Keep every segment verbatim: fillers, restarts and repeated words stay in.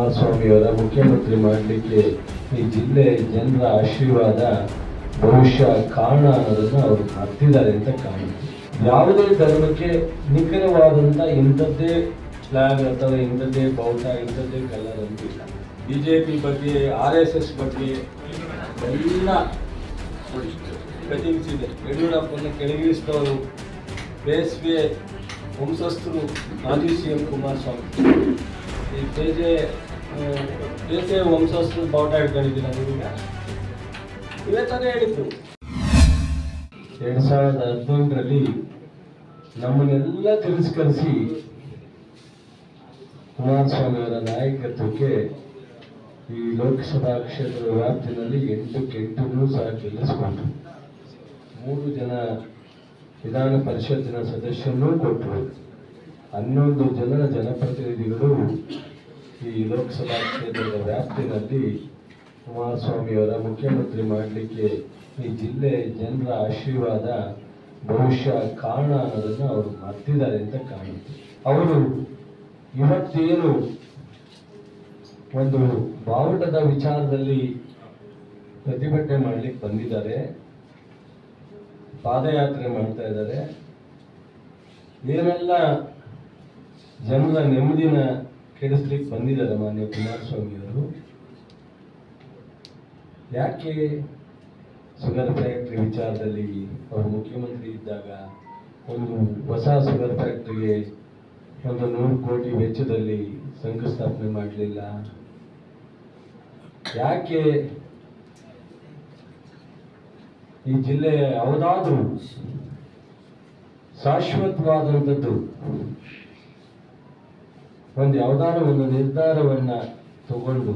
ಕುಮಾರಸ್ವಾಮಿಯವರ ಮುಖ್ಯಮಂತ್ರಿ ಮಾಡಲಿಕ್ಕೆ ಈ ಜಿಲ್ಲೆ ಜನರ ಆಶೀರ್ವಾದ ಬಹುಶಃ ಕಾರಣ ಅನ್ನೋದನ್ನು ಅವರು ಮರ್ತಿದ್ದಾರೆ ಅಂತ ಕಾಣುತ್ತೆ. ಯಾವುದೇ ಧರ್ಮಕ್ಕೆ ನಿಖರವಾದಂಥ ಇಂಥದ್ದೇ ಫ್ಲಾಗ್ ಅಥವಾ ಇಂಥದ್ದೇ ಬಾವುಟ ಇಂಥದ್ದೇ ಕಲರ್ ಅಂತಿಲ್ಲ. ಬಿ ಜೆ ಪಿ ಬಗ್ಗೆ, ಆರ್ ಎಸ್ ಎಸ್ ಬಗ್ಗೆ ಎಲ್ಲ ಕಟಿಂಗ್ಸ್ ಇದೆ. ಯಡಿಯೂರಪ್ಪನ ಕೆಳಗಿಳಿಸಿದವರು ಬೇಸ್ವೆ ವಂಶಸ್ಥರು ಮಾಜಿ ಸಿ ಎಂ ಕುಮಾರಸ್ವಾಮಿ. ಈ ಬೇಜೆ ಬೇಸೆ ವಂಶಸ್ಥರು ಬಾವುಟ ಇಟ್ಕೊಂಡಿದ್ದೀರ ನೀವೀಗ? ಇವೇ ತಾನೇ ಹೇಳಿದ್ರು. ಎರಡು ಸಾವಿರದ ಹದಿನೆಂಟರಲ್ಲಿ ನಮ್ಮನ್ನೆಲ್ಲ ತಿರಸ್ಕರಿಸಿ ಕುಮಾರಸ್ವಾಮಿಯವರ ನಾಯಕತ್ವಕ್ಕೆ ಈ ಲೋಕಸಭಾ ಕ್ಷೇತ್ರದ ವ್ಯಾಪ್ತಿನಲ್ಲಿ ಎಂಟಕ್ಕೆ ಎಂಟು ಸಹ ಗೆಲ್ಲಿಸಿಕೊಂಡ್ರು. ಮೂರು ಜನ ವಿಧಾನ ಪರಿಷತ್ತಿನ ಸದಸ್ಯರನ್ನೂ ಕೊಟ್ಟರು. ಹನ್ನೊಂದು ಜನ ಜನಪ್ರತಿನಿಧಿಗಳು ಈ ಲೋಕಸಭಾ ಕ್ಷೇತ್ರದ ವ್ಯಾಪ್ತಿನಲ್ಲಿ ಕುಮಾರಸ್ವಾಮಿಯವರ ಮುಖ್ಯಮಂತ್ರಿ ಮಾಡಲಿಕ್ಕೆ ಈ ಜಿಲ್ಲೆ ಜನರ ಆಶೀರ್ವಾದ ಬಹುಶಃ ಕಾರಣ ಅನ್ನೋದನ್ನು ಅವರು ಮರ್ತಿದ್ದಾರೆ ಅಂತ ಕಾಣುತ್ತೆ. ಅವರು ಇವತ್ತೇನು ಒಂದು ಬಾವುಟದ ವಿಚಾರದಲ್ಲಿ ಪ್ರತಿಭಟನೆ ಮಾಡಲಿಕ್ಕೆ ಬಂದಿದ್ದಾರೆ, ಪಾದಯಾತ್ರೆ ಮಾಡ್ತಾ ಇದ್ದಾರೆ, ಏನೆಲ್ಲ ಜನರ ನೆಮ್ಮದಿನ ಕೆಡಿಸ್ಲಿಕ್ಕೆ ಬಂದಿದ್ದಾರೆ ಮಾನ್ಯ ಕುಮಾರಸ್ವಾಮಿಯವರು. ಯಾಕೆ ಶುಗರ್ ಫ್ಯಾಕ್ಟ್ರಿ ವಿಚಾರದಲ್ಲಿ ಅವರು ಮುಖ್ಯಮಂತ್ರಿ ಇದ್ದಾಗ ಒಂದು ಹೊಸ ಶುಗರ್ ಫ್ಯಾಕ್ಟ್ರಿಗೆ ಒಂದು ನೂರು ಕೋಟಿ ವೆಚ್ಚದಲ್ಲಿ ಶಂಕುಸ್ಥಾಪನೆ ಮಾಡಲಿಲ್ಲ? ಯಾಕೆ ಈ ಜಿಲ್ಲೆ ಯಾವುದಾದ್ರೂ ಶಾಶ್ವತವಾದಂಥದ್ದು ಒಂದು ಯಾವುದಾದ್ರೂ ಒಂದು ನಿರ್ಧಾರವನ್ನ ತಗೊಂಡು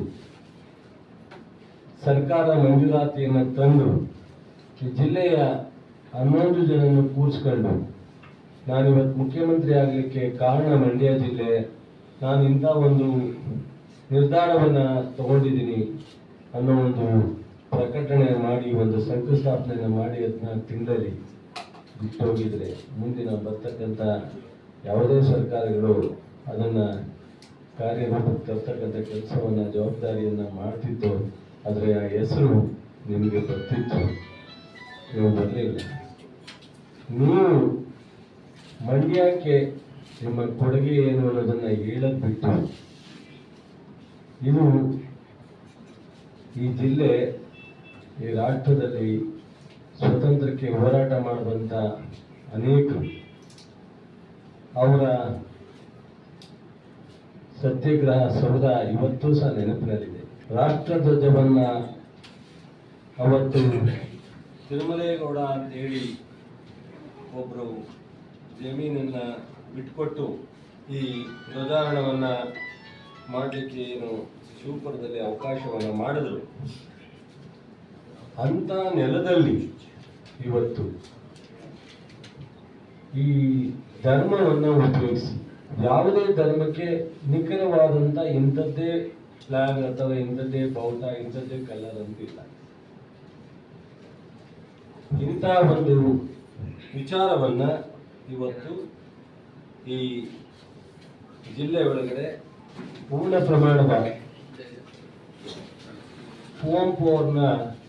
ಸರ್ಕಾರ ಮಂಜೂರಾತಿಯನ್ನು ತಂದು ಈ ಜಿಲ್ಲೆಯ ಹನ್ನೊಂದು ಜನನ್ನು ಕೂರಿಸ್ಕೊಂಡು ನಾನಿವತ್ತು ಮುಖ್ಯಮಂತ್ರಿ ಆಗಲಿಕ್ಕೆ ಕಾರಣ ಮಂಡ್ಯ ಜಿಲ್ಲೆ, ನಾನು ಇಂಥ ಒಂದು ನಿರ್ಧಾರವನ್ನು ತಗೊಂಡಿದ್ದೀನಿ ಅನ್ನೋ ಒಂದು ಪ್ರಕಟಣೆ ಮಾಡಿ ಒಂದು ಶಂಕುಸ್ಥಾಪನೆಯನ್ನು ಮಾಡಿ ಹದಿನಾಲ್ಕು ತಿಂಗಳಲ್ಲಿ ಬಿಟ್ಟೋಗಿದ್ರೆ ಮುಂದಿನ ಬರ್ತಕ್ಕಂಥ ಯಾವುದೇ ಸರ್ಕಾರಗಳು ಅದನ್ನು ಕಾರ್ಯರೂಪಕ್ಕೆ ತರ್ತಕ್ಕಂಥ ಕೆಲಸವನ್ನು ಜವಾಬ್ದಾರಿಯನ್ನು ಮಾಡ್ತಿತ್ತು. ಆದರೆ ಆ ಹೆಸರು ನಿಮಗೆ ಬರ್ತಿತ್ತು, ನೀವು ಬರಲಿಲ್ಲ. ನೀವು ಮಂಡ್ಯಕ್ಕೆ ನಿಮ್ಮ ಕೊಡುಗೆ ಏನು ಅನ್ನೋದನ್ನು ಹೇಳಕ್ ಬಿಟ್ಟು ಇದು ಈ ಜಿಲ್ಲೆ ಈ ರಾಷ್ಟ್ರದಲ್ಲಿ ಸ್ವತಂತ್ರಕ್ಕೆ ಹೋರಾಟ ಮಾಡುವಂಥ ಅನೇಕರು ಅವರ ಸತ್ಯಾಗ್ರಹ ಸೌಧ ಇವತ್ತೂ ಸಹ ನೆನಪಿನಲ್ಲಿದೆ. ರಾಷ್ಟ್ರ ಧ್ವಜವನ್ನ ಅವತ್ತು ತಿರುಮಲೇಗೌಡ ಅಂತ ಹೇಳಿ ಒಬ್ಬರು ಜಮೀನನ್ನ ಬಿಟ್ಕೊಟ್ಟು ಈ ಧ್ವಜಾರೋಹಣವನ್ನ ಮಾಡಲಿಕ್ಕೆ ಏನು ಶಿವಪುರದಲ್ಲಿ ಅವಕಾಶವನ್ನು ಮಾಡಿದ್ರು. ಅಂತ ನೆಲದಲ್ಲಿ ಇವತ್ತು ಈ ಧರ್ಮವನ್ನು ಉಪಯೋಗಿಸಿ ಯಾವುದೇ ಧರ್ಮಕ್ಕೆ ನಿಖರವಾದಂಥ ಇಂಥದ್ದೇ ಫ್ಲಾಗ್ ಅಥವಾ ಇಂಥದ್ದೇ ಬಾವುಟ ಇಂಥದ್ದೇ ಕಲರ್ ಅಂತಿಲ್ಲ. ಇಂಥ ಒಂದು ವಿಚಾರವನ್ನ ಇವತ್ತು ಈ ಜಿಲ್ಲೆ ಒಳಗಡೆ ಪೂರ್ಣ ಪ್ರಮಾಣದ ಕುವೆಂಪು ಅವ್ರನ್ನ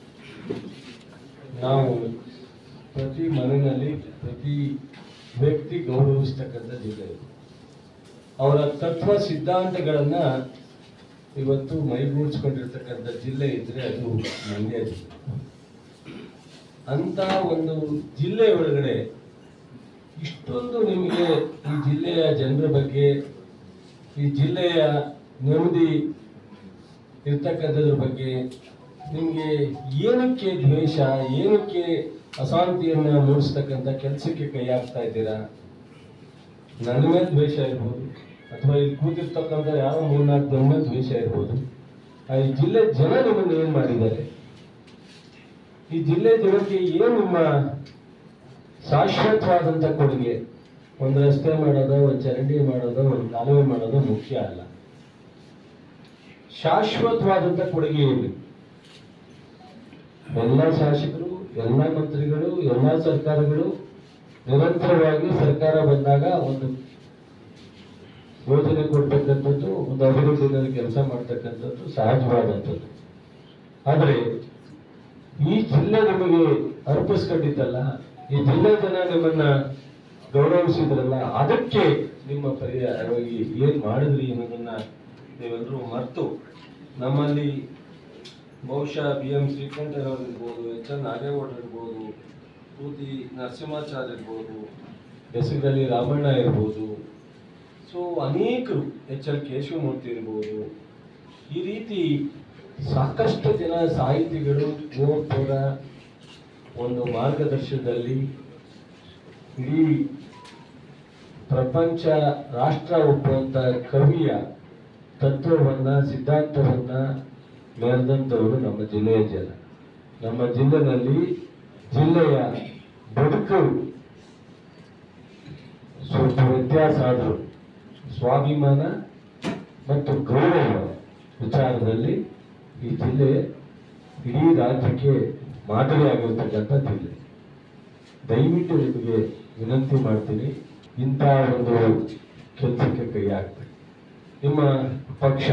ನಾವು ಪ್ರತಿ ಮನೆಯಲ್ಲಿ ಪ್ರತಿ ವ್ಯಕ್ತಿ ಗೌರವಿಸ್ತಕ್ಕಂಥ ಜಿಲ್ಲೆ ಇದು. ಅವರ ತತ್ವ ಸಿದ್ಧಾಂತಗಳನ್ನ ಇವತ್ತು ಮೈಗೂಡಿಸ್ಕೊಂಡಿರ್ತಕ್ಕಂಥ ಜಿಲ್ಲೆ ಇದ್ರೆ ಅದು ಮಂಡ್ಯ ಜಿಲ್ಲೆ. ಅಂತ ಒಂದು ಜಿಲ್ಲೆ ಒಳಗಡೆ ಇಷ್ಟೊಂದು ನಿಮಗೆ ಈ ಜಿಲ್ಲೆಯ ಜನರ ಬಗ್ಗೆ, ಈ ಜಿಲ್ಲೆಯ ನೆಮ್ಮದಿ ಇರ್ತಕ್ಕಂಥದ್ರ ಬಗ್ಗೆ ನಿಮಗೆ ಏನಕ್ಕೆ ದ್ವೇಷ, ಏನಕ್ಕೆ ಅಶಾಂತಿಯನ್ನು ಮೂಡಿಸ್ತಕ್ಕಂಥ ಕೆಲಸಕ್ಕೆ ಕೈ ಹಾಕ್ತಾ ಇದ್ದೀರಾ? ನನ್ನ ಮೇಲೆ ದ್ವೇಷ ಇರ್ಬೋದು, ಅಥವಾ ಇಲ್ಲಿ ಕೂತಿರ್ತಕ್ಕಂಥ ಯಾವ ಮೂರ್ನಾಲ್ಕು ಜನ ಮೇಲೆ ದ್ವೇಷ ಇರ್ಬೋದು. ಈ ಜಿಲ್ಲೆ ಜನ ನಿಮ್ಮನ್ನು ಏನು ಮಾಡಿದ್ದಾರೆ? ಈ ಜಿಲ್ಲೆ ಜನಕ್ಕೆ ಏನು ನಿಮ್ಮ ಶಾಶ್ವತವಾದಂಥ ಕೊಡುಗೆ? ಒಂದು ರಸ್ತೆ ಮಾಡೋದು, ಒಂದು ಚರಂಡಿ ಮಾಡೋದು, ಒಂದು ಕಾಲುವೆ ಮಾಡೋದು ಮುಖ್ಯ ಅಲ್ಲ. ಶಾಶ್ವತವಾದಂಥ ಕೊಡುಗೆ ಏನು? ಎಲ್ಲ ಶಾಸಕರು, ಎಲ್ಲ ಮಂತ್ರಿಗಳು, ಎಲ್ಲ ಸರ್ಕಾರಗಳು ನಿರಂತರವಾಗಿ ಸರ್ಕಾರ ಬಂದಾಗ ಒಂದು ಯೋಜನೆ ಕೊಡ್ತಕ್ಕಂಥದ್ದು, ಒಂದು ಅಭಿವೃದ್ಧಿನಲ್ಲಿ ಕೆಲಸ ಮಾಡ್ತಕ್ಕಂಥದ್ದು ಸಹಜವಾದಂಥದ್ದು. ಆದರೆ ಈ ಜಿಲ್ಲೆ ನಿಮಗೆ ಅರ್ಪಿಸ್ಕೊಂಡಿದ್ದಲ್ಲ, ಈ ಜಿಲ್ಲೆ ಜನ ನಿಮ್ಮನ್ನ ಗೌರವಿಸಿದ್ರಲ್ಲ, ಅದಕ್ಕೆ ನಿಮ್ಮ ಪರ್ಯಾಯವಾಗಿ ಏನ್ ಮಾಡಿದ್ರಿ ಅನ್ನೋದನ್ನ ನೀವೆಲ್ಲರೂ ಮರೆತು, ನಮ್ಮಲ್ಲಿ ಬಹುಶಃ ಬಿ ಎಂ ಶ್ರೀಕಂಠರವ್ರು ಇರ್ಬೋದು, ಎಚ್ ಎನ್ ನಾಗೇಗೌಡರು ಇರ್ಬೋದು, ಪೂತಿ ನರಸಿಂಹಾಚಾರ್ಯ ಇರ್ಬೋದು, ಬೆಸಗಲ್ಲಿ ರಾಮಣ್ಣ ಇರ್ಬೋದು, ಸೊ ಅನೇಕರು, ಎಚ್ ಎಲ್ ಕೇಶವಮೂರ್ತಿ ಇರ್ಬೋದು, ಈ ರೀತಿ ಸಾಕಷ್ಟು ಜನ ಸಾಹಿತಿಗಳು ಗೋಪುರ ಒಂದು ಮಾರ್ಗದರ್ಶನದಲ್ಲಿ ಇಡೀ ಪ್ರಪಂಚ ರಾಷ್ಟ್ರ ಒಪ್ಪುವಂತ ಕವಿಯ ತತ್ವವನ್ನ ಸಿದ್ಧಾಂತವನ್ನ ಮೆರೆದಂಥವರು ನಮ್ಮ ಜಿಲ್ಲೆಯ ಜನ. ನಮ್ಮ ಜಿಲ್ಲೆನಲ್ಲಿ ಜಿಲ್ಲೆಯ ಬದುಕು ಸ್ವಲ್ಪ ವ್ಯತ್ಯಾಸ ಆದರೂ ಸ್ವಾಭಿಮಾನ ಮತ್ತು ಗೌರವ ವಿಚಾರದಲ್ಲಿ ಈ ಜಿಲ್ಲೆ ಇಡೀ ರಾಜ್ಯಕ್ಕೆ ಮಾದರಿಯಾಗಿರ್ತಕ್ಕಂಥ ಜಿಲ್ಲೆ. ದಯವಿಟ್ಟು ನಿಮಗೆ ವಿನಂತಿ ಮಾಡ್ತೀನಿ, ಇಂಥ ಒಂದು ಕೆಲಸಕ್ಕೆ ಕೈ ಹಾಕ್ಬೇಕು. ನಿಮ್ಮ ಪಕ್ಷ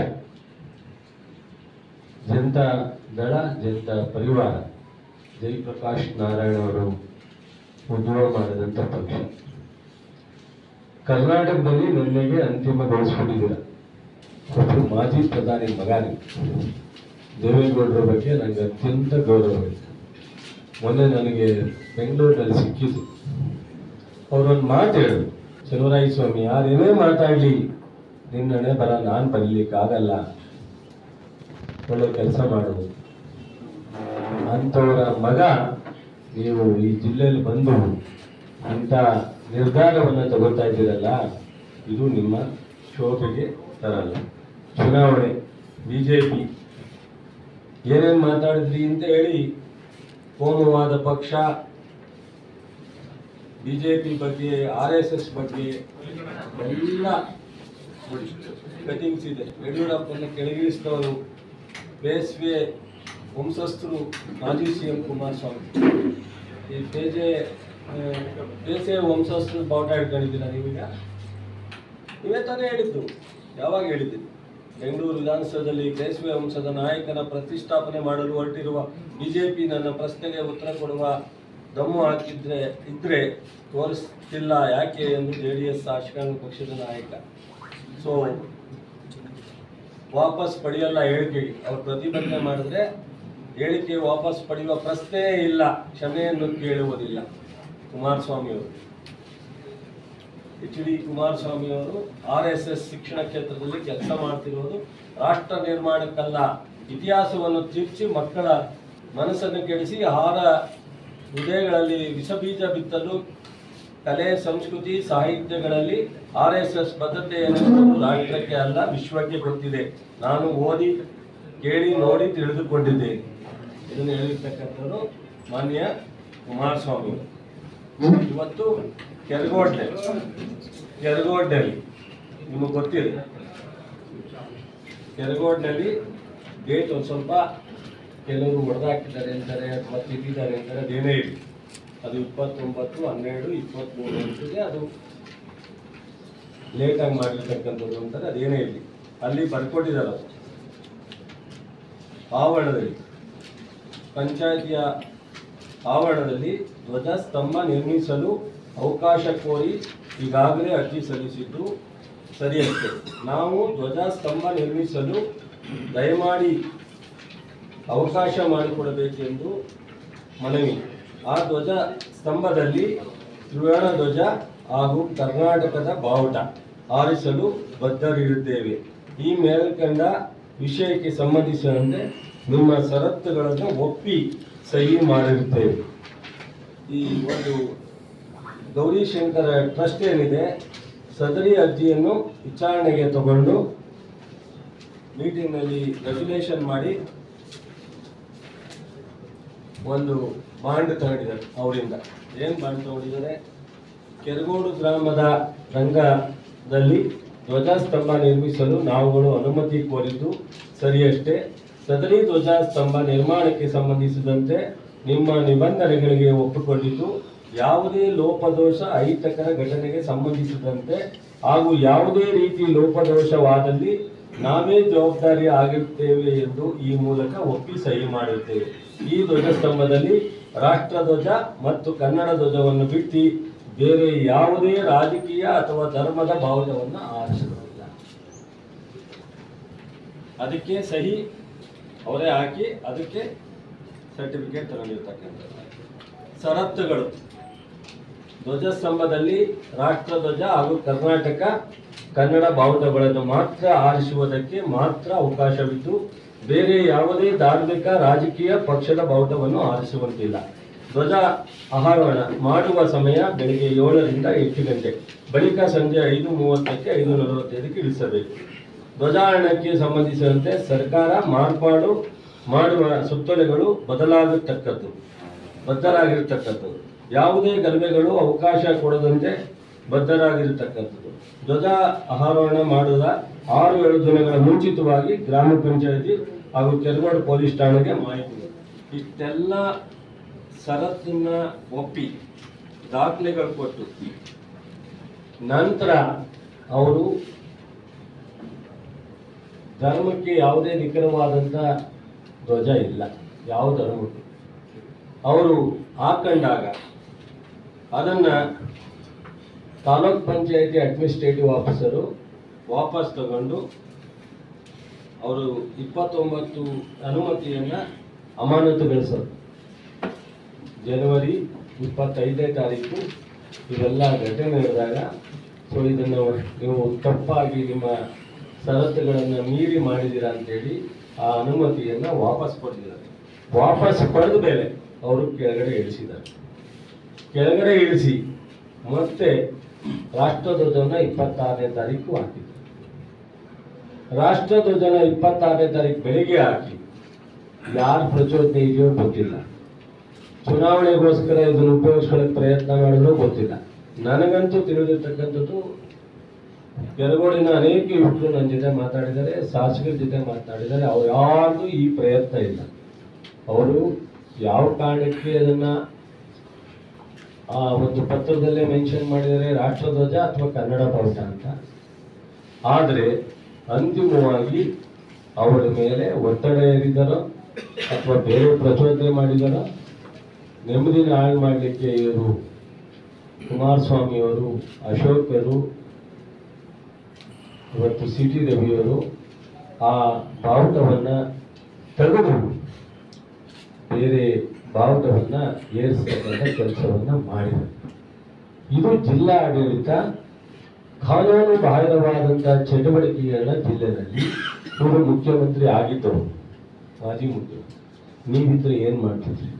ಜನತಾ ದಳ, ಜನತಾ ಪರಿವಾರ, ಜಯಪ್ರಕಾಶ್ ನಾರಾಯಣ ಅವರು ಉದ್ಭವ ಮಾಡಿದಂಥ ಪಕ್ಷ ಕರ್ನಾಟಕದಲ್ಲಿ ನಿನ್ನೆಗೆ ಅಂತಿಮಗೊಳಿಸ್ಬಿಟ್ಟಿದ್ದೀರ. ಒಬ್ಬರು ಮಾಜಿ ಪ್ರಧಾನಿ ಮಗಾನಿ ದೇವೇಗೌಡರ ಬಗ್ಗೆ ನನಗೆ ಅತ್ಯಂತ ಗೌರವ ಇದೆ. ಮೊನ್ನೆ ನನಗೆ ಬೆಂಗಳೂರಿನಲ್ಲಿ ಸಿಕ್ಕಿದ್ದು, ಅವರೊಂದು ಮಾತು ಹೇಳಿದ್ರು, ಚಲುವರಾಯ ಸ್ವಾಮಿ ಯಾರೇನೇ ಮಾತಾಡಲಿ ನಿನ್ನಣೆ ಬರ ನಾನು ಬರಲಿಕ್ಕಾಗಲ್ಲ, ಒಳ್ಳೆ ಕೆಲಸ ಮಾಡೋದು ಅಂಥವರ ಮಗ ನೀವು ಈ ಜಿಲ್ಲೆಯಲ್ಲಿ ಬಂದು ಇಂಥ ನಿರ್ಧಾರವನ್ನು ತಗೋತಾ ಇದ್ದೀರಲ್ಲ, ಇದು ನಿಮ್ಮ ಶೋಭೆಗೆ ತರಲ್ಲ. ಚುನಾವಣೆ ಬಿಜೆಪಿ ಏನೇನು ಮಾತಾಡಿದ್ರಿ ಅಂತ ಹೇಳಿ ಕೋಮುವಾದ ಪಕ್ಷ, ಬಿಜೆಪಿ ಬಗ್ಗೆ, ಆರ್ ಎಸ್ ಎಸ್ ಬಗ್ಗೆ ಎಲ್ಲ ಕಟಿಂಗ್ಸ್ ಇದೆ. ಯಡಿಯೂರಪ್ಪನ ಕೆಳಗಿಳಿಸಿದವರು ಬೇಸ್ವೆ ವಂಶಸ್ಥರು ಮಾಜಿ ಸಿ ಎಂ ಕುಮಾರಸ್ವಾಮಿ. ಈ ಬೇಜೆ ಬೇಸೆ ವಂಶಸ್ಥರು ಬಾವುಟ ಹಿಡ್ಕೊಂಡಿದ್ದೀರಾ ನೀವೀಗ? ನೀವೇ ತಾನೇ ಹೇಳಿದ್ದು, ಯಾವಾಗ ಹೇಳಿದ್ದೀರಿ? ಬೆಂಗಳೂರು ವಿಧಾನಸೌಧದಲ್ಲಿ ಬೇಸ್ವೆ ವಂಶದ ನಾಯಕನ ಪ್ರತಿಷ್ಠಾಪನೆ ಮಾಡಲು ಹೊರಟಿರುವ ಬಿಜೆಪಿ ನನ್ನ ಪ್ರಶ್ನೆಗೆ ಉತ್ತರ ಕೊಡುವ ದಮ್ಮು ಹಾಕಿದ್ರೆ ಇದ್ರೆ ತೋರಿಸ್ತಿಲ್ಲ ಯಾಕೆ ಎಂದು ಜೆ ಡಿ ಎಸ್ ಶಾಸಕಾಂಗ ಪಕ್ಷದ ನಾಯಕ. ಸೊ ವಾಪಸ್ ಪಡೆಯಲ್ಲ ಹೇಳಿಕೆಗೆ. ಅವ್ರು ಪ್ರತಿಭಟನೆ ಮಾಡಿದ್ರೆ ಹೇಳಿಕೆ ವಾಪಸ್ ಪಡೆಯುವ ಪ್ರಶ್ನೆಯೇ ಇಲ್ಲ, ಕ್ಷಮೆಯನ್ನು ಕೇಳುವುದಿಲ್ಲ. ಕುಮಾರಸ್ವಾಮಿ ಅವರು, ಎಚ್ ಡಿ ಕುಮಾರಸ್ವಾಮಿ ಅವರು ಆರ್ ಎಸ್ ಎಸ್ ಶಿಕ್ಷಣ ಕ್ಷೇತ್ರದಲ್ಲಿ ಕೆಲಸ ಮಾಡ್ತಿರೋದು ರಾಷ್ಟ್ರ ನಿರ್ಮಾಣಕ್ಕಲ್ಲ, ಇತಿಹಾಸವನ್ನು ತಿರ್ಚಿ ಮಕ್ಕಳ ಮನಸ್ಸನ್ನು ಕೆಡಿಸಿ ಆಹಾರ ಹೃದಯಗಳಲ್ಲಿ ವಿಷಬೀಜ ಬಿತ್ತಲು ಕಲೆ, ಸಂಸ್ಕೃತಿ, ಸಾಹಿತ್ಯಗಳಲ್ಲಿ ಆರ್ ಎಸ್ ಎಸ್ ಬದ್ಧತೆ ಎನ್ನುವುದು ರಾಷ್ಟ್ರಕ್ಕೆ ಅಲ್ಲ ವಿಶ್ವಕ್ಕೆ ಗೊತ್ತಿದೆ. ನಾನು ಓದಿ ಕೇಳಿ ನೋಡಿ ತಿಳಿದುಕೊಂಡಿದ್ದೇನೆ. ಇದನ್ನು ಹೇಳಿರ್ತಕ್ಕಂಥದ್ದು ಮಾನ್ಯ ಕುಮಾರಸ್ವಾಮಿ. ಇವತ್ತು ಕೆರಗೋಡ್ಡೆ ಕೆರಗೋಡ್ನಲ್ಲಿ ನಿಮಗೆ ಗೊತ್ತಿದೆ, ಕೆರಗೋಡ್ನಲ್ಲಿ ಗೇಟ್ ಒಂದು ಸ್ವಲ್ಪ ಕೆಲವರು ಹೊಡೆದಾಕಿದ್ದಾರೆ ಅಂತಾರೆ ಅಥವಾ ತಿದ್ದಿದ್ದಾರೆ ಅಂತಾರೆ, ಅದೇನೇ ಇಲ್ಲ. ಅದು ಇಪ್ಪತ್ತೊಂಬತ್ತು ಹನ್ನೆರಡು ಇಪ್ಪತ್ತ್ಮೂರು ಅಂತಿದೆ, ಅದು ಲೇಟಾಗಿ ಮಾಡಿರ್ತಕ್ಕಂಥದ್ದು ಅಂತಾರೆ, ಅದೇನೇ ಇಲ್ಲಿ ಅಲ್ಲಿ ಬರ್ಕೊಟ್ಟಿದ್ದಾರೆ. ಅವರು ಆವರಣದಲ್ಲಿ ಪಂಚಾಯಿತಿಯ ಆವರಣದಲ್ಲಿ ಧ್ವಜಸ್ತಂಭ ನಿರ್ಮಿಸಲು ಅವಕಾಶ ಕೋರಿ ಈಗಾಗಲೇ ಅರ್ಜಿ ಸಲ್ಲಿಸಿದ್ದು ಸರಿಯಷ್ಟೇ. ನಾವು ಧ್ವಜಸ್ತಂಭ ನಿರ್ಮಿಸಲು ದಯಮಾಡಿ ಅವಕಾಶ ಮಾಡಿಕೊಡಬೇಕೆಂದು ಮನವಿ. ಆ ಧ್ವಜ ಸ್ತಂಭದಲ್ಲಿ ತ್ರಿವರ್ಣ ಧ್ವಜ ಹಾಗೂ ಕರ್ನಾಟಕದ ಬಾವುಟ ಹಾರಿಸಲು ಬದ್ಧರಿರುತ್ತೇವೆ. ಈ ಮೇಲ್ಕಂಡ ವಿಷಯಕ್ಕೆ ಸಂಬಂಧಿಸಿದಂತೆ ನಿಮ್ಮ ಷರತ್ತುಗಳನ್ನು ಒಪ್ಪಿ ಸಹಿ ಮಾಡಿರುತ್ತೇವೆ. ಈ ಒಂದು ಗೌರಿಶಂಕರ ಟ್ರಸ್ಟ್ ಏನಿದೆ, ಸದರಿ ಅರ್ಜಿಯನ್ನು ವಿಚಾರಣೆಗೆ ತಗೊಂಡು ಮೀಟಿಂಗ್ನಲ್ಲಿ ರೆಗ್ಯುಲೇಷನ್ ಮಾಡಿ ಒಂದು ಬಾಂಡ್ ತಗೊಂಡಿದ್ದಾರೆ. ಅವರಿಂದ ಏನು ಬಾಂಡ್ ತಗೊಂಡಿದ್ದಾರೆ? ಕೆರಗೋಡು ಗ್ರಾಮದ ರಂಗದಲ್ಲಿ ಧ್ವಜಸ್ತಂಭ ನಿರ್ಮಿಸಲು ನಾವುಗಳು ಅನುಮತಿ ಕೋರಿದ್ದು ಸರಿಯಷ್ಟೇ. ಸದರಿ ಧ್ವಜಸ್ತಂಭ ನಿರ್ಮಾಣಕ್ಕೆ ಸಂಬಂಧಿಸಿದಂತೆ ನಿಮ್ಮ ನಿಬಂಧನೆಗಳಿಗೆ ಒಪ್ಪಿಕೊಂಡಿದ್ದು ಯಾವುದೇ ಲೋಪದೋಷ ಅಹಿತಕರ ಘಟನೆಗೆ ಸಂಬಂಧಿಸಿದಂತೆ ಹಾಗೂ ಯಾವುದೇ ರೀತಿ ಲೋಪದೋಷವಾದಲ್ಲಿ ನಾವೇ ಜವಾಬ್ದಾರಿ ಆಗಿರುತ್ತೇವೆ ಎಂದು ಈ ಮೂಲಕ ಒಪ್ಪಿ ಸಹಿ ಮಾಡುತ್ತೇವೆ. ಈ ಧ್ವಜಸ್ತಂಭದಲ್ಲಿ ರಾಷ್ಟ್ರಧ್ವಜ ಮತ್ತು ಕನ್ನಡ ಧ್ವಜವನ್ನು ಬಿಟ್ಟು ಬೇರೆ ಯಾವುದೇ ರಾಜಕೀಯ ಅಥವಾ ಧರ್ಮದ ಬಾವುಟವನ್ನು ಆರಿಸುವುದಿಲ್ಲ. ಅದಕ್ಕೆ ಸಹಿ ಅವರೇ ಹಾಕಿ ಅದಕ್ಕೆ ಸರ್ಟಿಫಿಕೇಟ್ ತಗೊಂಡಿರ್ತಕ್ಕಂಥದ್ದು. ಷರತ್ತುಗಳು: ಧ್ವಜಸ್ತಂಭದಲ್ಲಿ ರಾಷ್ಟ್ರಧ್ವಜ ಹಾಗೂ ಕರ್ನಾಟಕ ಕನ್ನಡ ಬಾವುಟಗಳನ್ನು ಮಾತ್ರ ಆರಿಸುವುದಕ್ಕೆ ಮಾತ್ರ ಅವಕಾಶವಿದ್ದು ಬೇರೆ ಯಾವುದೇ ಧಾರ್ಮಿಕ ರಾಜಕೀಯ ಪಕ್ಷದ ಬಾವುಟವನ್ನು ಆರಿಸುವಂತಿಲ್ಲ. ಧ್ವಜ ಆರೋಹಣ ಮಾಡುವ ಸಮಯ ಬೆಳಿಗ್ಗೆ ಏಳರಿಂದ ಎಂಟು ಗಂಟೆ, ಬಳಿಕ ಸಂಜೆ ಐದು ಮೂವತ್ತಕ್ಕೆ ಐದು ನಲವತ್ತೈದಕ್ಕೆ ಇಳಿಸಬೇಕು. ಧ್ವಜಾರೋಹಣಕ್ಕೆ ಸಂಬಂಧಿಸಿದಂತೆ ಸರ್ಕಾರ ಮಾರ್ಪಾಡು ಮಾಡುವ ಸುತ್ತೋಲೆಗಳು ಬದಲಾಗತಕ್ಕದ್ದು ಬದ್ಧರಾಗಿರತಕ್ಕದ್ದು ಯಾವುದೇ ಗಲಭೆಗಳು ಅವಕಾಶ ಕೊಡದಂತೆ ಬದ್ಧರಾಗಿರತಕ್ಕದ್ದು. ಧ್ವಜ ಆರೋಹಣ ಮಾಡುವ ಆರು ಏಳು ದಿನಗಳ ಮುಂಚಿತವಾಗಿ ಗ್ರಾಮ ಪಂಚಾಯಿತಿ ಹಾಗೂ ಕೆರಗೋಡು ಪೊಲೀಸ್ ಠಾಣೆಗೆ ಮಾಹಿತಿ. ಇಷ್ಟೆಲ್ಲ ಷರತ್ತನ್ನ ಒಪ್ಪಿ ದಾಖಲೆಗಳು ಕೊಟ್ಟು ನಂತರ ಅವರು ಧರ್ಮಕ್ಕೆ ಯಾವುದೇ ನಿಖರವಾದಂಥ ಧ್ವಜ ಇಲ್ಲ, ಯಾವ ಧರ್ಮಕ್ಕೆ ಅವರು ಹಾಕೊಂಡಾಗ ಅದನ್ನು ತಾಲೂಕ್ ಪಂಚಾಯತಿ ಅಡ್ಮಿನಿಸ್ಟ್ರೇಟಿವ್ ಆಫೀಸರು ವಾಪಸ್ ತಗೊಂಡು ಅವರು ಇಪ್ಪತ್ತೊಂಬತ್ತು ಅನುಮತಿಯನ್ನು ಅಮಾನತುಗೊಳಿಸೋದು. ಜನವರಿ ಇಪ್ಪತ್ತೈದನೇ ತಾರೀಕು ಇವೆಲ್ಲ ಘಟನೆ ನಡೆದಾಗ ಸೊ ಇದನ್ನು ನೀವು ತಪ್ಪಾಗಿ ನಿಮ್ಮ ಷರತ್ತುಗಳನ್ನು ಮೀರಿ ಮಾಡಿದ್ದೀರಾ ಅಂತೇಳಿ ಆ ಅನುಮತಿಯನ್ನು ವಾಪಸ್ ಪಡೆದಿದ್ದಾರೆ. ವಾಪಸ್ ಪಡೆದ ಮೇಲೆ ಅವರು ಕೆಳಗಡೆ ಇಳಿಸಿದ್ದಾರೆ. ಕೆಳಗಡೆ ಇಳಿಸಿ ಮತ್ತೆ ರಾಷ್ಟ್ರಧ್ವಜವನ್ನು ಇಪ್ಪತ್ತಾರನೇ ತಾರೀಕು ಹಾಕಿದ್ರು. ರಾಷ್ಟ್ರಧ್ವಜನ ಇಪ್ಪತ್ತಾರನೇ ತಾರೀಕು ಬೆಳಿಗ್ಗೆ ಹಾಕಿ ಯಾರು ಪ್ರಚೋದನೆ ಇದೆಯೋ ಗೊತ್ತಿಲ್ಲ. ಚುನಾವಣೆಗೋಸ್ಕರ ಇದನ್ನು ಉಪಯೋಗಿಸ್ಕೊಳ್ಳೋಕೆ ಪ್ರಯತ್ನ ಮಾಡಿದ್ರೂ ಗೊತ್ತಿಲ್ಲ. ನನಗಂತೂ ತಿಳಿದಿರ್ತಕ್ಕಂಥದ್ದು ಕೆರಗೋಡಿನ ಅನೇಕ ಯುವಕರು ನನ್ನ ಜೊತೆ ಮಾತಾಡಿದ್ದಾರೆ, ಶಾಸಕರ ಜೊತೆ ಮಾತನಾಡಿದ್ದಾರೆ. ಅವ್ರು ಯಾರ್ದು ಈ ಪ್ರಯತ್ನ ಇಲ್ಲ. ಅವರು ಯಾವ ಕಾರಣಕ್ಕೆ ಅದನ್ನು ಆ ಒಂದು ಪತ್ರದಲ್ಲೇ ಮೆನ್ಷನ್ ಮಾಡಿದರೆ ರಾಷ್ಟ್ರಧ್ವಜ ಅಥವಾ ಕನ್ನಡ ಬಾವುಟ ಅಂತ. ಆದರೆ ಅಂತಿಮವಾಗಿ ಅವರ ಮೇಲೆ ಒತ್ತಡ ಹೇರಿದರೋ ಅಥವಾ ಬೇರೆ ಪ್ರಚೋದನೆ ಮಾಡಿದರೋ, ನೆಮ್ಮದಿನ ಹಾಳು ಮಾಡಲಿಕ್ಕೆ ಇವರು ಕುಮಾರಸ್ವಾಮಿಯವರು, ಅಶೋಕರು, ಇವತ್ತು ಸಿ ಟಿ ರವಿಯವರು ಆ ಬಾವುಟವನ್ನು ತೆಗೆದು ಬೇರೆ ಬಾವುಟವನ್ನು ಏರಿಸತಕ್ಕಂಥ ಕೆಲಸವನ್ನು ಮಾಡಿದರು. ಇದು ಜಿಲ್ಲಾ ಆಡಳಿತ ಕಾನೂನು ಬಾಹಿರವಾದಂಥ ಚಟುವಟಿಕೆಗಳನ್ನ ಜಿಲ್ಲೆಯಲ್ಲಿ ಇವರು ಮುಖ್ಯಮಂತ್ರಿ ಆಗಿದ್ದವರು, ಮಾಜಿ ಮುಖ್ಯಮಂತ್ರಿ. ನೀವಿದ್ರೆ ಏನು ಮಾಡ್ತಿದ್ರಿ?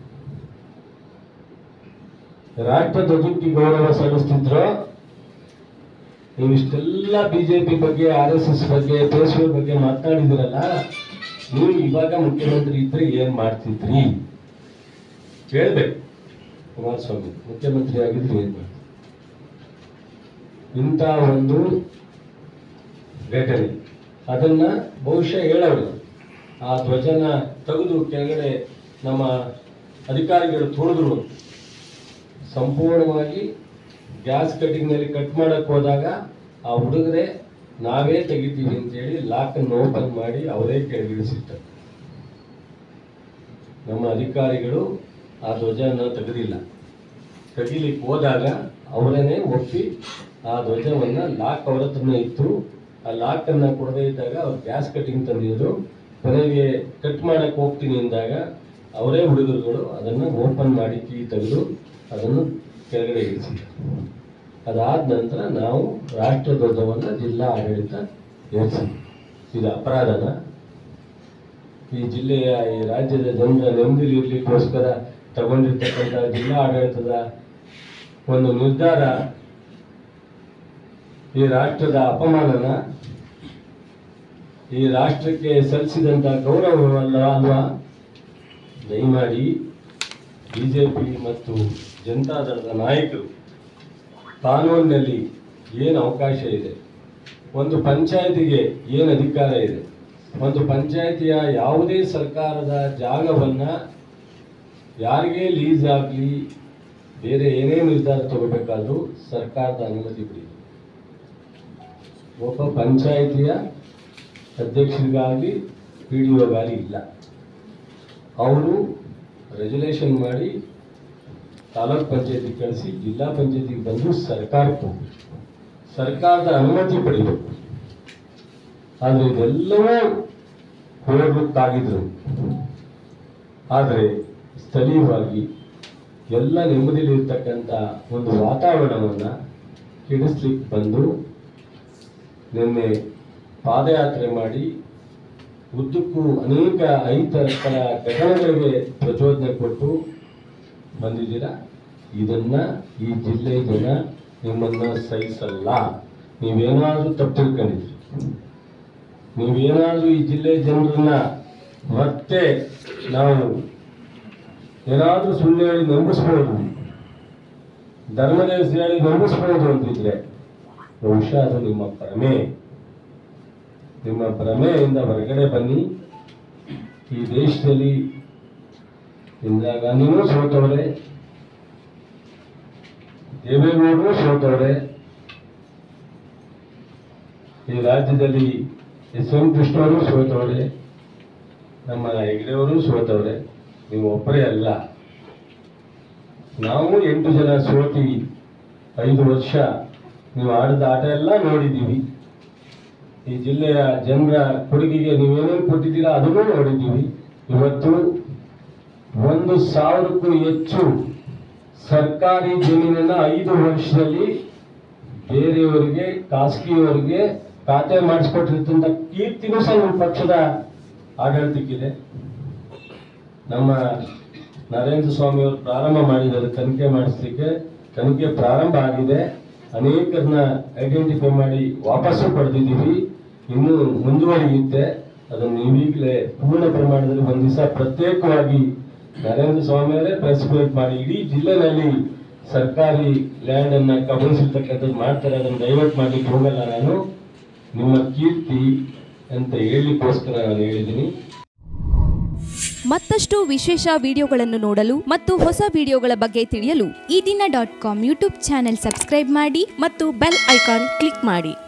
ರಾಷ್ಟ್ರಧ್ವಜಕ್ಕೆ ಗೌರವ ಸಲ್ಲಿಸ್ತಿದ್ರು. ನೀವು ಇಷ್ಟೆಲ್ಲ ಬಿಜೆಪಿ ಬಗ್ಗೆ, ಆರ್ ಎಸ್ ಎಸ್ ಬಗ್ಗೆ, ಪೇಶ್ವೆ ಬಗ್ಗೆ ಮಾತನಾಡಿದಿರಲ್ಲ, ನೀವು ಇವಾಗ ಮುಖ್ಯಮಂತ್ರಿ ಇದ್ರೆ ಏನ್ ಮಾಡ್ತಿದ್ರಿ ಹೇಳ್ಬೇಕು. ಕುಮಾರಸ್ವಾಮಿ ಮುಖ್ಯಮಂತ್ರಿ ಆಗಿದ್ರೆ ಏನ್ ಮಾಡ್ತಿದ್ರಿ? ಇಂಥ ಒಂದು ಘಟನೆ ಅದನ್ನ ಬಹುಶಃ ಹೇಳೋರು. ಆ ಧ್ವಜನ ತೆಗೆದು ಕೆಳಗಡೆ ನಮ್ಮ ಅಧಿಕಾರಿಗಳು ತುಳಿದ್ರು. ಸಂಪೂರ್ಣವಾಗಿ ಗ್ಯಾಸ್ ಕಟ್ಟಿಂಗ್ನಲ್ಲಿ ಕಟ್ ಮಾಡಕ್ಕೆ ಹೋದಾಗ ಆ ಹುಡುಗರೆ ನಾವೇ ತೆಗಿತೀವಿ ಅಂತೇಳಿ ಲಾಕನ್ನು ಓಪನ್ ಮಾಡಿ ಅವರೇ ಕೆಳಗಿಳಿಸಿರ್ತಾರೆ. ನಮ್ಮ ಅಧಿಕಾರಿಗಳು ಆ ಧ್ವಜನ ತೆಗೆದಿಲ್ಲ. ತೆಗಿಲಿಕ್ಕೆ ಹೋದಾಗ ಅವರನ್ನೇ ಒಪ್ಪಿ ಆ ಧ್ವಜವನ್ನು ಲಾಕ್ ಅವ್ರ ಹತ್ರನೇ ಇತ್ತು. ಆ ಲಾಕನ್ನು ಕೊಡದೇ ಇದ್ದಾಗ ಅವ್ರು ಗ್ಯಾಸ್ ಕಟ್ಟಿಂಗ್ ತಂದಿದ್ರು. ಕೊನೆಗೆ ಕಟ್ ಮಾಡಕ್ಕೆ ಹೋಗ್ತೀನಿ ಅಂದಾಗ ಅವರೇ ಹುಡುಗರುಗಳು ಅದನ್ನು ಓಪನ್ ಮಾಡಿ ಕೀ ತೆಗೆದು ಅದನ್ನು ಕೆಳಗಡೆ ಇಳಿಸಿದ್ರು. ಅದಾದ ನಂತರ ನಾವು ರಾಷ್ಟ್ರಧ್ವಜವನ್ನು ಜಿಲ್ಲಾ ಆಡಳಿತ ಏರಿಸಿದ್ವಿ. ಇದು ಅಪರಾಧನ? ಈ ಜಿಲ್ಲೆಯ ಈ ರಾಜ್ಯದ ಜನರ ನೆಮ್ಮದಿ ಇರ್ಲಿಕ್ಕೋಸ್ಕರ ತಗೊಂಡಿರ್ತಕ್ಕಂಥ ಜಿಲ್ಲಾ ಆಡಳಿತದ ಒಂದು ನಿರ್ಧಾರ ಈ ರಾಷ್ಟ್ರದ ಅಪಮಾನನ, ಈ ರಾಷ್ಟ್ರಕ್ಕೆ ಸಲ್ಲಿಸಿದಂಥ ಗೌರವವಲ್ಲ ಅಲ್ವಾ? ದಯಮಾಡಿ ಬಿಜೆಪಿ ಮತ್ತು ಜನತಾದಳದ ನಾಯಕರು ಕಾನೂನಿನಲ್ಲಿ ಏನು ಅವಕಾಶ ಇದೆ, ಒಂದು ಪಂಚಾಯತಿಗೆ ಏನು ಅಧಿಕಾರ ಇದೆ, ಒಂದು ಪಂಚಾಯತಿಯ ಯಾವುದೇ ಸರ್ಕಾರದ ಜಾಗವನ್ನು ಯಾರಿಗೇ ಲೀಸ್ ಆಗಲಿ ಬೇರೆ ಏನೇ ನಿರ್ಧಾರ ತಗೋಬೇಕಾದ್ರೂ ಸರ್ಕಾರದ ಅನುಮತಿ ಬಿಡಿ. ಒಬ್ಬ ಪಂಚಾಯಿತಿಯ ಅಧ್ಯಕ್ಷರಿಗಾಗಲಿ ಪಿ ಡಿ ಒಗಾಗಲಿ ಇಲ್ಲ. ಅವರು ರೆಜುಲೇಷನ್ ಮಾಡಿ ತಾಲೂಕ್ ಪಂಚಾಯತಿಗೆ ಕಳಿಸಿ ಜಿಲ್ಲಾ ಪಂಚಾಯತಿಗೆ ಬಂದು ಸರ್ಕಾರಕ್ಕೆ ಹೋಗಬೇಕು, ಸರ್ಕಾರದ ಅನುಮತಿ ಪಡೆಯಬೇಕು. ಆದರೆ ಇದೆಲ್ಲವೂ ಹೋಗಬೇಕಾಗಿದ್ರು. ಆದರೆ ಸ್ಥಳೀಯವಾಗಿ ಎಲ್ಲ ನೆಮ್ಮದಿಯಲ್ಲಿರ್ತಕ್ಕಂಥ ಒಂದು ವಾತಾವರಣವನ್ನು ಕೆಡಿಸ್ಲಿಕ್ಕೆ ಬಂದು ನಿನ್ನೆ ಪಾದಯಾತ್ರೆ ಮಾಡಿ ಉದ್ದಕ್ಕೂ ಅನೇಕ ಐತರ ಘಟನೆಗಳಿಗೆ ಪ್ರಚೋದನೆ ಕೊಟ್ಟು ಬಂದಿದ್ದೀರಾ. ಇದನ್ನ ಈ ಜಿಲ್ಲೆ ಜನ ನಿಮ್ಮನ್ನ ಸಹಿಸಲ್ಲ. ನೀವೇನಾದ್ರೂ ತಪ್ಪು ತಿಳ್ಕೊಂಡಿದ್ರಿ, ನೀವೇನಾದ್ರೂ ಈ ಜಿಲ್ಲೆ ಜನರನ್ನ ಮತ್ತೆ ನಾವು ಏನಾದ್ರೂ ಸುಳ್ಳು ಹೇಳಿ ನಂಬಿಸ್ಬೋದು, ಧರ್ಮದ ಹೇಳಿ ನಂಬಿಸ್ಬೋದು ಅಂತಿದ್ರೆ ಬಹುಶಃ ಅದು ನಿಮ್ಮ ಭ್ರಮೆ. ನಿಮ್ಮ ಭ್ರಮೆಯಿಂದ ಹೊರಗಡೆ ಬನ್ನಿ. ಈ ದೇಶದಲ್ಲಿ ಇಂದಿರಾ ಗಾಂಧಿನೂ ಸೋತವ್ರೆ, ದೇವೇಗೌಡರು ಸೋತವ್ರೆ, ಈ ರಾಜ್ಯದಲ್ಲಿ ಎಸ್ ಎಂ ಕೃಷ್ಣವರು ಸೋತವ್ರೆ, ನಮ್ಮ ಹೆಗ್ಡೆಯವರು ಸೋತವ್ರೆ. ನೀವು ಒಬ್ಬರೇ ಅಲ್ಲ, ನಾವು ಎಂಟು ಜನ ಸೋತಿ ಐದು ವರ್ಷ ನೀವು ಆಡಿದ ಆಟ ಎಲ್ಲ ನೋಡಿದ್ದೀವಿ. ಈ ಜಿಲ್ಲೆಯ ಜನರ ಕೊಡುಗೆಗೆ ನೀವೇನೇನು ಕೊಟ್ಟಿದ್ದೀರಾ ಅದನ್ನು ನೋಡಿದ್ದೀವಿ. ಇವತ್ತು ಒಂದು ಸಾವಿರಕ್ಕೂ ಹೆಚ್ಚು ಸರ್ಕಾರಿ ಜಮೀನನ್ನ ಐದು ವರ್ಷದಲ್ಲಿ ಬೇರೆಯವರಿಗೆ, ಖಾಸಗಿಯವರಿಗೆ ಖಾತೆ ಮಾಡಿಸ್ಕೊಟ್ಟಿರ್ತಂಥ ಕೀರ್ತಿನೂ ಸಹ ನಮ್ಮ ಪಕ್ಷದ ಆಡಳಿತಕ್ಕಿದೆ. ನಮ್ಮ ನರೇಂದ್ರ ಸ್ವಾಮಿ ಅವರು ಪ್ರಾರಂಭ ಮಾಡಿದ್ದಾರೆ ತನಿಖೆ ಮಾಡಿಸ್ಲಿಕ್ಕೆ. ತನಿಖೆ ಪ್ರಾರಂಭ ಆಗಿದೆ, ಅನೇಕರನ್ನ ಐಡೆಂಟಿಫೈ ಮಾಡಿ ವಾಪಸ್ಸು ಪಡೆದಿದ್ದೀವಿ. ಇನ್ನೂ ಮುಂದುವರಿಯುತ್ತೆ. ಅದನ್ನು ನೀವೀಗಲೇ ಪೂರ್ಣ ಪ್ರಮಾಣದಲ್ಲಿ ಒಂದು ದಿವಸ ಪ್ರತ್ಯೇಕವಾಗಿ ನರೇಂದ್ರ ಸ್ವಾಮಿಯವರೇ ಪ್ರೆಸ್ ಮೀಟ್ ಮಾಡಿ ಇಡೀ ಜಿಲ್ಲೆನಲ್ಲಿ ಸರ್ಕಾರಿ ಲ್ಯಾಂಡ್ ಅನ್ನ ಕಬಳಿಸಿರ್ತಕ್ಕಂಥದ್ದು ಮಾಡ್ತಾರೆ. ಅದನ್ನು ಡೈವರ್ಟ್ ಮಾಡ್ಲಿಕ್ಕೆ ಹೋಗಲ್ಲ. ನಾನು ನಿಮ್ಮ ಕೀರ್ತಿ ಅಂತ ಹೇಳಲಿಕ್ಕೋಸ್ಕರ ನಾನು ಹೇಳಿದ್ದೀನಿ. ಮತ್ತಷ್ಟು ವಿಶೇಷ ವಿಡಿಯೋಗಳನ್ನು ನೋಡಲು ಮತ್ತು ಹೊಸ ವಿಡಿಯೋಗಳ ಬಗ್ಗೆ ತಿಳಿಯಲು ಈ ದಿನ dot com YouTube channel subscribe ಮಾಡಿ ಮತ್ತು ಬೆಲ್ ಐಕಾನ್ ಕ್ಲಿಕ್ ಮಾಡಿ.